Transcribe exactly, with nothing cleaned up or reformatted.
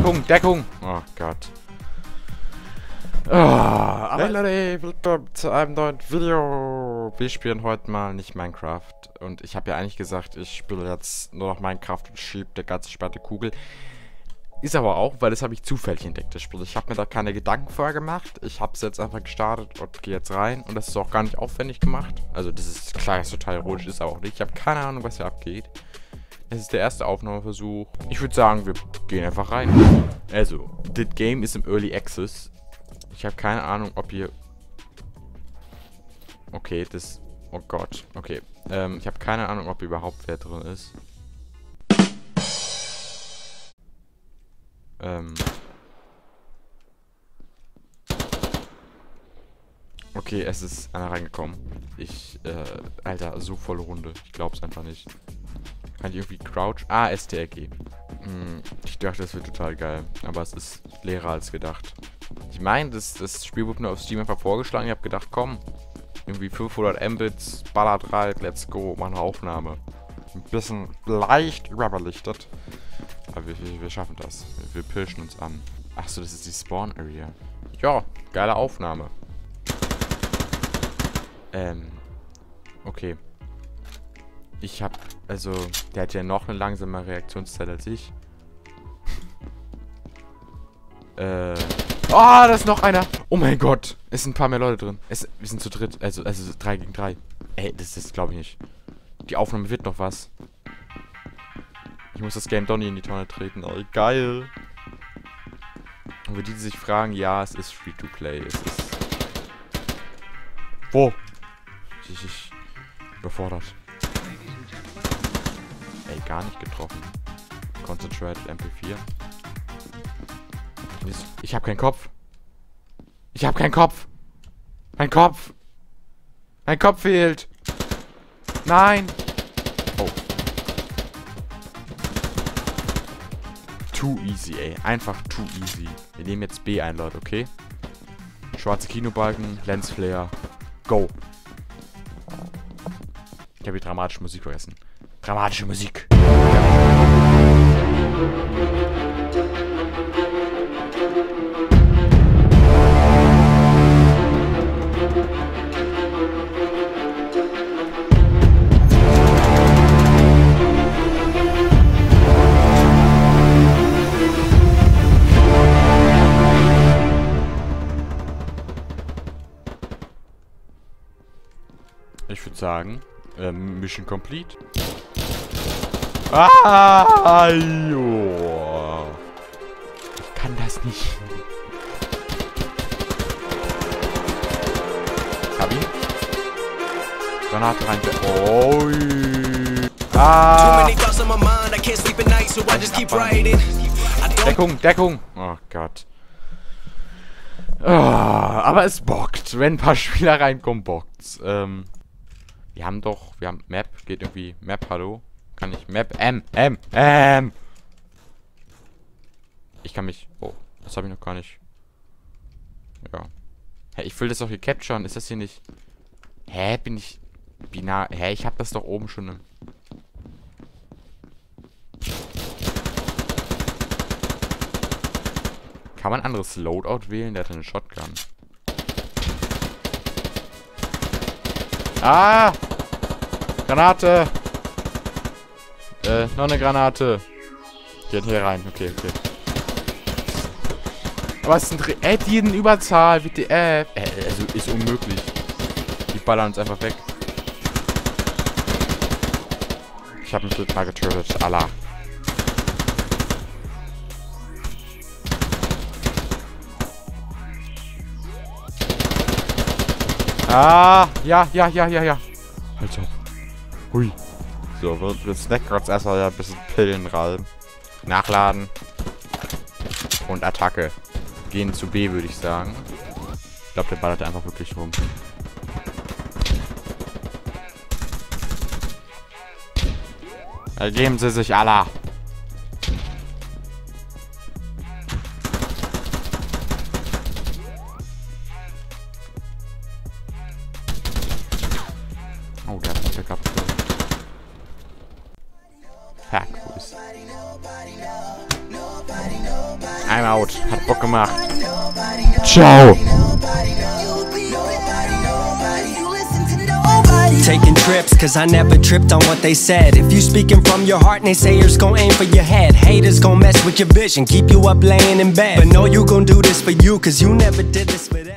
Deckung, Deckung. Oh Gott. Oh, aber Leute, willkommen zu einem neuen Video. Wir spielen heute mal nicht Minecraft. Und ich habe ja eigentlich gesagt, ich spiele jetzt nur noch Minecraft und schiebe der ganze Spalte Kugel. Ist aber auch, weil das habe ich zufällig entdeckt, das Spiel. Ich habe mir da keine Gedanken vorher gemacht. Ich habe es jetzt einfach gestartet und gehe jetzt rein. Und das ist auch gar nicht aufwendig gemacht. Also das ist klar, ist total ironisch, ist aber auch nicht. Ich habe keine Ahnung, was hier abgeht. Es ist der erste Aufnahmeversuch. Ich würde sagen, wir gehen einfach rein. Also, das Game ist im Early Access. Ich habe keine Ahnung, ob hier... Okay, das... Oh Gott. Okay. Ähm, ich habe keine Ahnung, ob hier überhaupt wer drin ist. Ähm... Okay, es ist einer reingekommen. Ich, äh... Alter, so volle Runde. Ich glaub's einfach nicht. Kann ich irgendwie Crouch... Ah, S T R G. Hm, ich dachte, das wird total geil. Aber es ist leerer als gedacht. Ich meine, das, das Spiel wurde mir auf Steam einfach vorgeschlagen. Ich habe gedacht, komm, irgendwie fünfhundert Mbits, ballert rein, let's go, mach eine Aufnahme. Ein bisschen leicht überbelichtet. Aber wir, wir, wir schaffen das. Wir, wir pirschen uns an. Achso, das ist die Spawn-Area. Ja, geile Aufnahme. Ähm, okay. Ich hab, also, der hat ja noch eine langsame Reaktionszeit als ich. äh... Oh, da ist noch einer. Oh mein Gott. Es sind ein paar mehr Leute drin. Es, wir sind zu dritt. Also, also drei gegen drei. Ey, das ist, glaube ich, nicht. Die Aufnahme wird noch was. Ich muss das Game Donny in die Tonne treten. Oh, geil. Und für die, die sich fragen, ja, es ist Free-to-Play. Es ist... Wo? Ich, ich... Überfordert. Ey, gar nicht getroffen. Concentrated M P vier. Ich hab keinen Kopf. Ich hab keinen Kopf. Mein Kopf. Mein Kopf fehlt. Nein. Oh. Too easy, ey. Einfach too easy. Wir nehmen jetzt B ein, Leute, okay? Schwarze Kinobalken, Lensflare. Go. Ich habe die dramatische Musik vergessen. Dramatische Musik. Ich würde sagen, ähm, Mission complete. Ah, jo. Ich kann das nicht. Hab ihn. Granate rein. Oh. Ah. Deckung, Deckung. Oh Gott. Oh, aber es bockt. Wenn ein paar Spieler reinkommen, bockt's. Ähm. Wir haben doch, wir haben Map, geht irgendwie, Map, hallo? Kann ich, Map, M, M, M! Ich kann mich, oh, das habe ich noch gar nicht. Ja. Hä, ich will das doch hier capturen, ist das hier nicht... Hä, bin ich binar, hä, ich hab das doch oben schon. Ne? Kann man ein anderes Loadout wählen? Der hat eine Shotgun. Ah! Granate! Äh, noch eine Granate. Geht hier rein. Okay, okay. Was ist ein Dreh? Äh, die in Überzahl. Bitte, äh, äh, also ist unmöglich. Die ballern uns einfach weg. Ich habe mich total getötet. Allah. Ah, ja, ja, ja, ja, ja. Halt auf. Hui. So, wir, wir snacken uns erstmal ein bisschen Pillen rein. Nachladen. Und Attacke. Gehen zu B, würde ich sagen. Ich glaube, der ballert einfach wirklich rum. Ergeben Sie sich, Allah. Oh, der hat Backup. Hack, wo ist? I'm out. Hat Bock gemacht. Ciao. Taking trips, cause I never tripped on what they said. If you speaking from your heart, naysayers gon' aim for your head. Haters gon' mess with your vision, keep you up laying in bed. But no, you gon' do this for you, cause you never did this for them.